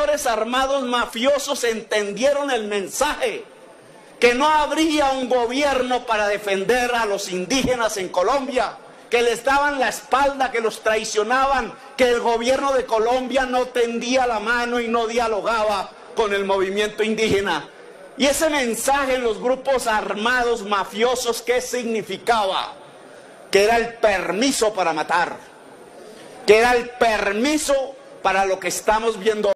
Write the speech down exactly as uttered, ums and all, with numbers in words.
señores armados mafiosos entendieron el mensaje, que no habría un gobierno para defender a los indígenas en Colombia, que les daban la espalda, que los traicionaban, que el gobierno de Colombia no tendía la mano y no dialogaba con el movimiento indígena. Y ese mensaje en los grupos armados mafiosos, ¿qué significaba? Que era el permiso para matar, que era el permiso para lo que estamos viendo